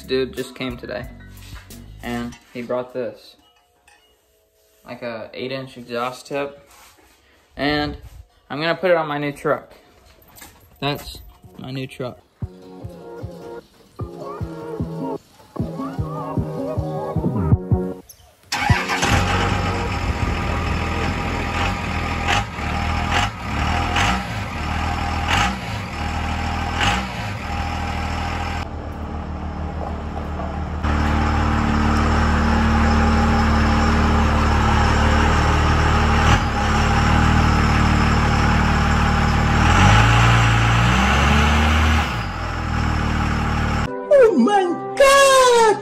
dude just came today, and he brought this, like a 8-inch exhaust tip, and I'm gonna put it on my new truck. That's my new truck. Oh my God!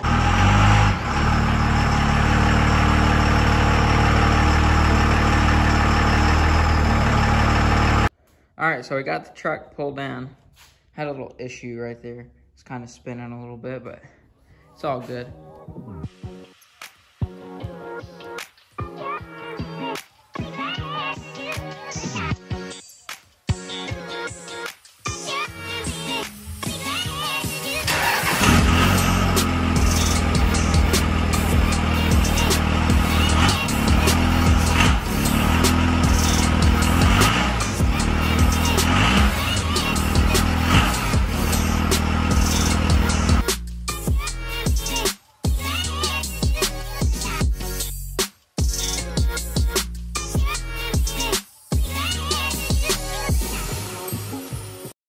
All right, so we got the truck pulled down. Had a little issue right there. It's kind of spinning a little bit, but it's all good.